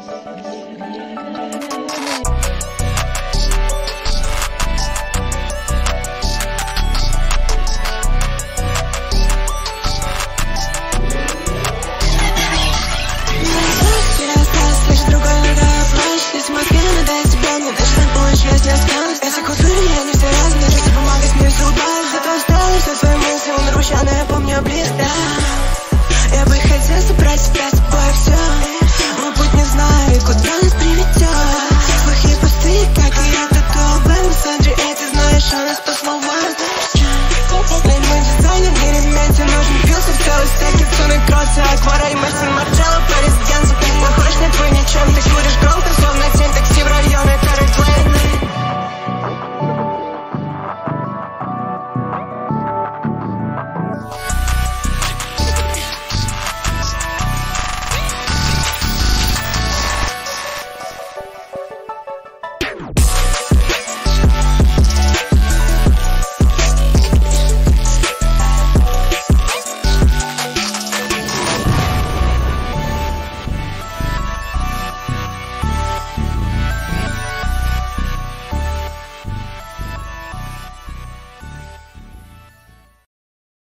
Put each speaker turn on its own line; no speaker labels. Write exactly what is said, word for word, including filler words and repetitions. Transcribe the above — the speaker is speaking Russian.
Если осталось, эти культуры, они все разные. Жизнь бумага с ней все улыбаюсь. Зато осталось все свои мысли, умер мужчина, я помню близко. Я бы хотел собрать себя с собой все. Мой путь не знаю, куда нас приведет. Плохие пустые, как и я, татуировка в мессенджере. И ты знаешь, что нас по словам. Эй, мой дизайнер, не ремень, тебе нужен пилсер. Целый стек, кипсуны, кроссы, акварель, мастер, марджелло, по резиденции. Похож на твой ничем, ты